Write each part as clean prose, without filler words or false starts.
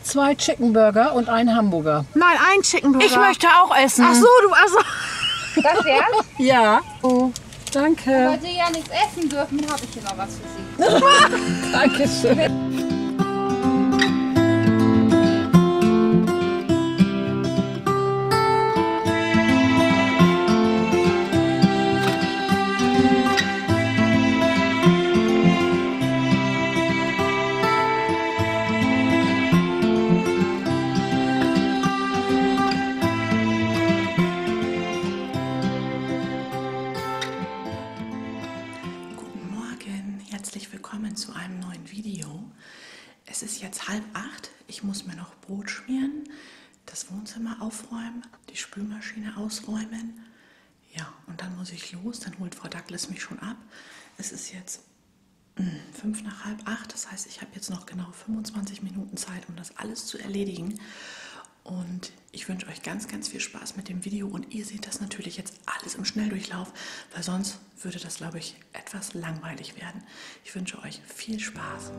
2 Chicken Burger und einen Hamburger. Nein, ein Chicken Burger. Ich möchte auch essen. Ach so, du, also. Das jetzt? Ja. Oh, danke. Weil Sie ja nichts essen dürfen, habe ich hier noch was für Sie. Dankeschön. Herzlich willkommen zu einem neuen Video. Es ist jetzt 7:30. Ich muss mir noch Brot schmieren, das Wohnzimmer aufräumen, die Spülmaschine ausräumen. Ja, und dann muss ich los, dann holt Frau Douglas mich schon ab. Es ist jetzt 7:55, das heißt, ich habe jetzt noch genau 25 Minuten Zeit, um das alles zu erledigen. Und ich wünsche euch ganz, ganz viel Spaß mit dem Video und ihr seht das natürlich jetzt alles im Schnelldurchlauf, weil sonst würde das, glaube ich, etwas langweilig werden. Ich wünsche euch viel Spaß.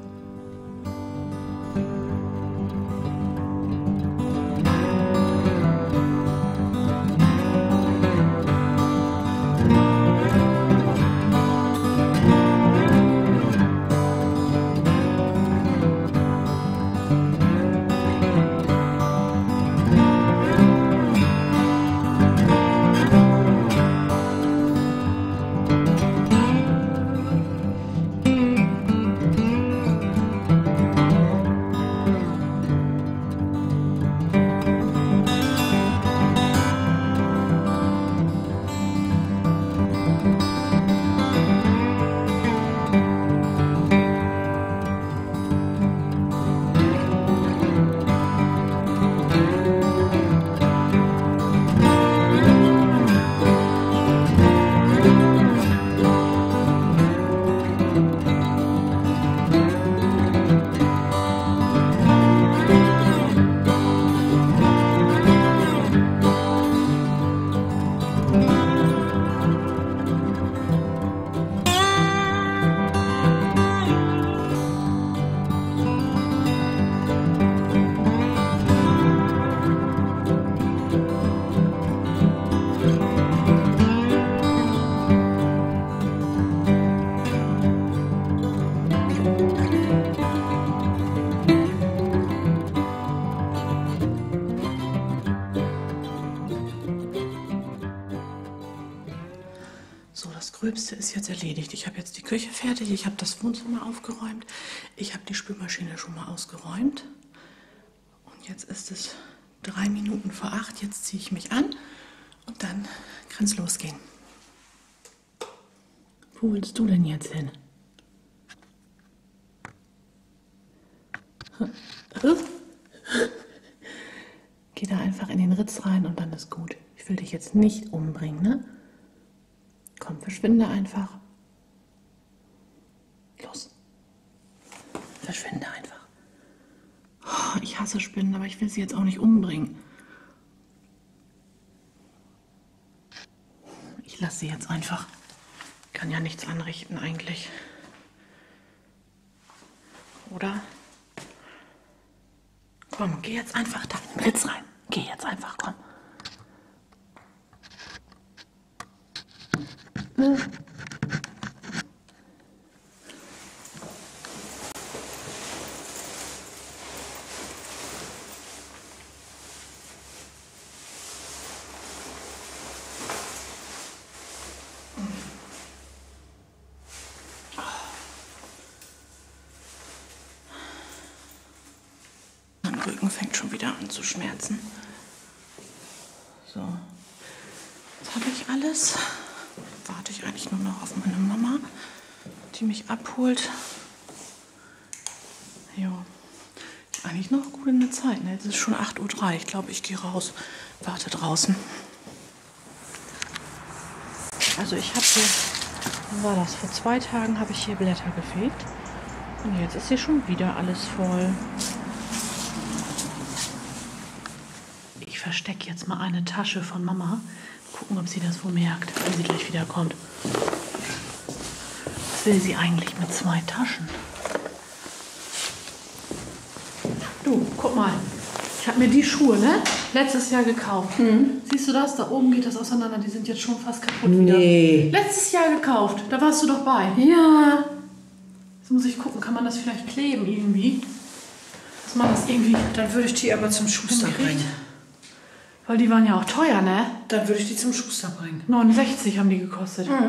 So, das Gröbste ist jetzt erledigt. Ich habe jetzt die Küche fertig, ich habe das Wohnzimmer aufgeräumt, ich habe die Spülmaschine schon mal ausgeräumt. Und jetzt ist es 7:03. Jetzt ziehe ich mich an und dann kann es losgehen. Wo willst du denn jetzt hin? Geh da einfach in den Ritz rein und dann ist gut. Ich will dich jetzt nicht umbringen, ne? Komm, verschwinde einfach. Los. Verschwinde einfach. Oh, ich hasse Spinnen, aber ich will sie jetzt auch nicht umbringen. Ich lasse sie jetzt einfach. Kann ja nichts anrichten eigentlich. Oder? Komm, geh jetzt einfach da in den Ritz rein. Geh jetzt einfach, komm. Mein Rücken fängt schon wieder an zu schmerzen. So, jetzt habe ich alles. Warte ich eigentlich nur noch auf meine Mama, die mich abholt. Jo, eigentlich noch gut in der Zeit. Ne? Jetzt ist schon 8:03 Uhr. Ich glaube, ich gehe raus. Warte draußen. Also ich habe hier, wann war das? Vor 2 Tagen habe ich hier Blätter gefegt. Und jetzt ist hier schon wieder alles voll. Ich verstecke jetzt mal eine Tasche von Mama. Gucken, ob sie das wohl merkt, wenn sie gleich wieder kommt. Was will sie eigentlich mit 2 Taschen? Du Du, guck mal. Ich habe mir die Schuhe, ne? Letztes Jahr gekauft. Siehst du das? Da oben geht das auseinander. Die sind jetzt schon fast kaputt wieder. Letztes Jahr gekauft. Da warst du doch bei. Ja. Jetzt muss ich gucken, kann man das vielleicht kleben irgendwie? Dass man das irgendwie... Dann würde ich die aber zum Schuster bringen. Weil die waren ja auch teuer, ne? Dann würde ich die zum Schuster bringen. 69 haben die gekostet. Mhm.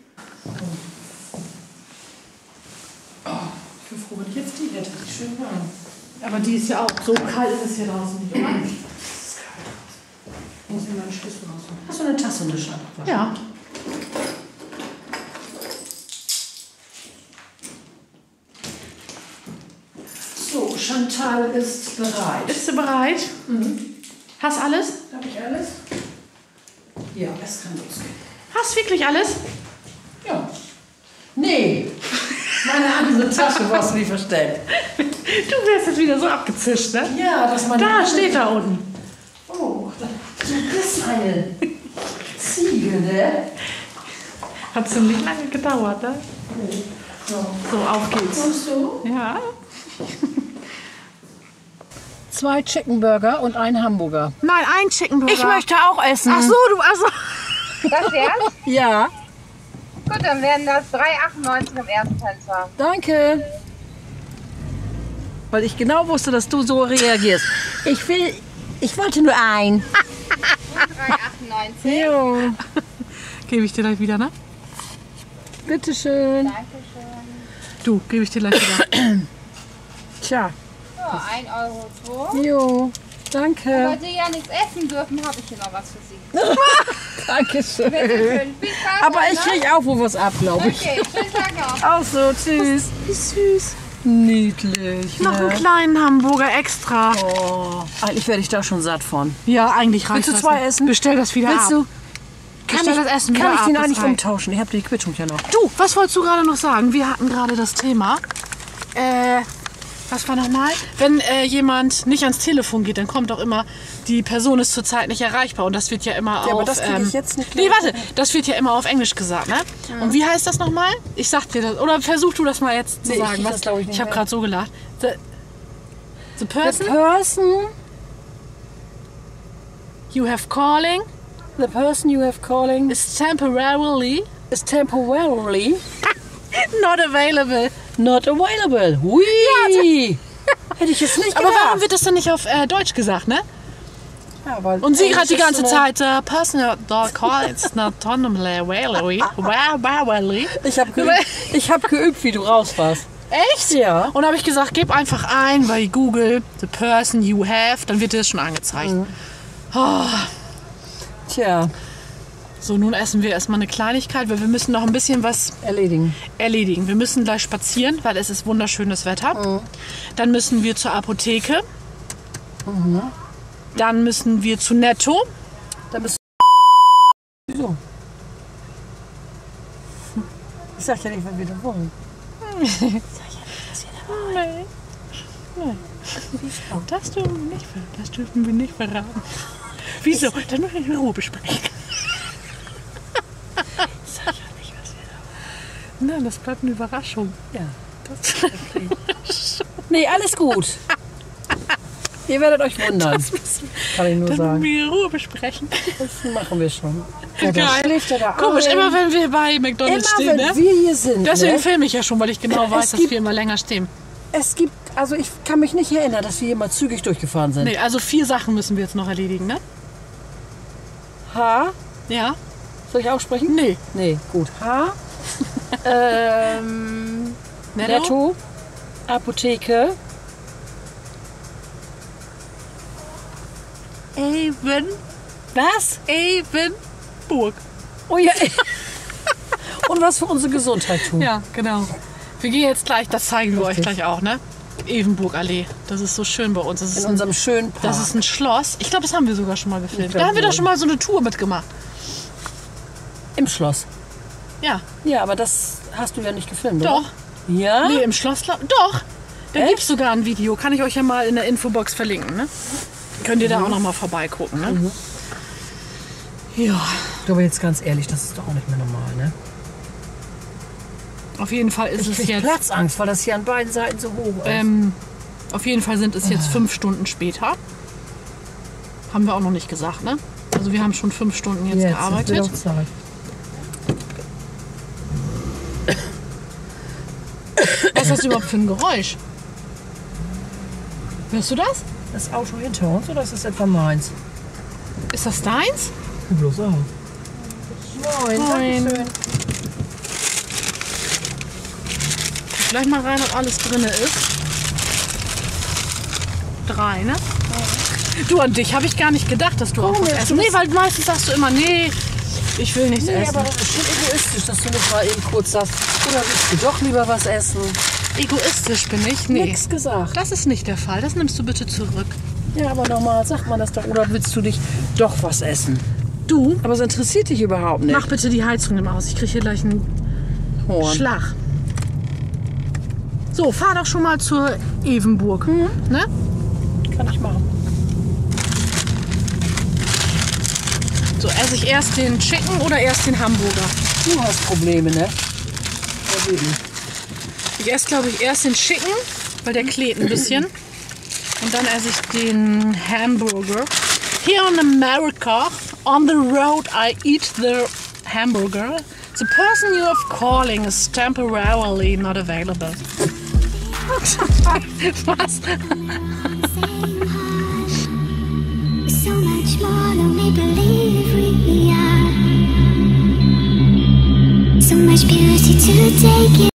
Oh, ich bin froh, wenn ich jetzt die hätte. Die schön warm. Aber die ist ja auch... So kalt ist es hier draußen nicht, oder? Es ist kalt draußen. Ich muss mir meinen Schlüssel rausholen. Hast du eine Tasse und eine Scheibe? Ja. So, Chantal ist bereit. Bist du bereit? Hast alles? Habe ich alles? Ja, es kann losgehen. Hast wirklich alles? Ja. Nee. Meine andere Tasche war nie versteckt. Du wärst jetzt wieder so abgezischt, ne? Ja, das meine Da steht da unten. Oh, du bist eine Ziege, ne? Hat ziemlich lange gedauert, ne? Nee. So, auf geht's. Kommst du? Ja. 2 Chicken Burger und ein Hamburger. Nein, ein Chicken Burger. Ich möchte auch essen. Ach so, du, also. Das jetzt? Ja, Gut, dann werden das 3,98 im ersten Fenster. danke. Weil ich genau wusste, dass du so reagierst. Ich wollte nur ein. 3,98. Jo, Gebe ich dir gleich wieder, ne? bitteschön. Dankeschön. Du, gebe ich dir gleich wieder. Tja, So, 1,02 €. jo, danke. Weil Sie ja nichts essen dürfen, habe ich hier noch was für Sie. Dankeschön. Bitteschön. Viel Spaß. Aber ich ne? krieg auch wohl was ab, glaube ich. Okay, schönen Tag noch. Auch so, tschüss. Wie süß. Niedlich, Noch einen ne? kleinen Hamburger extra. Oh, eigentlich werde ich da schon satt von. Ja, eigentlich reicht Willst du das 2 nicht. essen? Bestell das wieder Willst ab. du? Bestell das Essen wieder Kann ich ab, den das eigentlich reicht. umtauschen? Ich habe die Quittung ja noch. Du, was wolltest du gerade noch sagen? Wir hatten gerade das Thema. Was war nochmal? Wenn jemand nicht ans Telefon geht, dann kommt auch immer, die Person ist zurzeit nicht erreichbar. Und das wird ja immer auf... aber das krieg ich jetzt nicht Nee, klar. warte. Das wird ja immer auf Englisch gesagt, ne? Und wie heißt das nochmal? Ich sag dir das. Oder versuch du das mal jetzt zu Nee, ich sagen. krieg das, glaub ich, nicht ich habe mehr. gerade so gelacht. The person you have calling The person you have calling is temporarily is temporarily not available. not available. Hui! Hätte ich jetzt nicht Aber gedacht. warum wird das denn nicht auf Deutsch gesagt, ne? Ja, weil Und sie Englisch gerade die ist ganze so eine- Zeit, personal call, it's not available. Ich hab geübt, wie du rausfährst. Echt? Ja. Und da habe ich gesagt, gib einfach ein bei Google, the person you have, dann wird dir das schon angezeigt. Oh. Tja, So, nun essen wir erstmal eine Kleinigkeit, weil wir müssen noch ein bisschen was erledigen. erledigen. Wir müssen gleich spazieren, weil es ist wunderschönes Wetter. Dann müssen wir zur Apotheke. Dann müssen wir zu Netto. Da bist du. Wieso? Ich sag ja nicht, was wir da wollen. Nein. Nein. Das dürfen wir nicht verraten. Wieso? Dann müssen wir in Ruhe besprechen. Sag ja nicht, was wir da wollen. Nein, das bleibt eine Überraschung. Ja. Nee, alles gut. Ihr werdet euch wundern. Kann ich nur Dann müssen sagen. wir in Ruhe besprechen. Das machen wir schon. Ja, da Geil. schläft er da Komisch, ein. immer wenn wir bei McDonald's Immer stehen, wenn ne? wir hier sind. Deswegen Ne? filme ich ja schon, weil ich genau weiß, dass gibt- wir immer länger stehen. Es gibt, also ich kann mich nicht erinnern, dass wir hier mal zügig durchgefahren sind. Nee, also 4 Sachen müssen wir jetzt noch erledigen, ne? H, Ja? soll ich aussprechen? Nee. Nee, gut. H, Netto, Apotheke, Even. was? Evenburg. Oh ja. Und was für unsere Gesundheit tun. Ja, genau. Wir gehen jetzt gleich, das zeigen wir euch Richtig. gleich auch, ne? Evenburg-Allee. Das ist so schön bei uns. Das ist In ein, unserem schönen Park. das ist ein Schloss. Ich glaube, das haben wir sogar schon mal gefilmt. glaub Da haben wir doch wohl. schon mal so eine Tour mitgemacht. Im Schloss. Ja. Ja, aber das hast du ja nicht gefilmt, Doch. oder? Ja? Nee, im Schloss. Doch. Da Echt? gibt es sogar ein Video. Kann ich euch ja mal in der Infobox verlinken, ne? Könnt ihr da auch noch mal vorbeigucken, ne? Ja. Du, aber jetzt ganz ehrlich, das ist doch auch nicht mehr normal, ne? Auf jeden Fall ist Ich es krieg jetzt. Platzangst, weil das hier an beiden Seiten so hoch ist. Auf jeden Fall sind es jetzt 5 Stunden später. Haben wir auch noch nicht gesagt, ne? Also wir haben schon 5 Stunden jetzt gearbeitet. Ist wieder Zeit. Was ist das überhaupt für ein Geräusch? Hörst du das? Das Auto hinter uns oder ist das etwa meins? Ist das deins? Bloß auch. Moin. Moin. Dankeschön. Guck gleich mal rein, ob alles drin ist. 3, ne? Du, an dich habe ich gar nicht gedacht, dass du auch was essen. Nee, weil meistens sagst du immer, nee, ich will nichts essen. Aber das ist schon egoistisch, dass du nicht mal eben kurz sagst, oder willst du doch lieber was essen? Egoistisch bin ich? Nee. Nix gesagt. Das ist nicht der Fall. Das nimmst du bitte zurück. Ja, aber normal sagt man das doch. Oder willst du dich doch was essen? Du, Aber es interessiert dich überhaupt nicht. mach bitte die Heizung aus. Ich kriege hier gleich einen Horn. Schlag. So, fahr doch schon mal zur Evenburg. Ne? Kann ich machen. So, esse ich erst den Chicken oder erst den Hamburger? Du hast Probleme, ne? Ja, eben. Ich esse, glaube ich, erst den Chicken, weil der klebt ein bisschen. Und dann esse ich den Hamburger. Here in America, on the road, I eat the hamburger. The person you are calling is temporarily not available. Was? So much more than we believe we are. So much beauty to take in.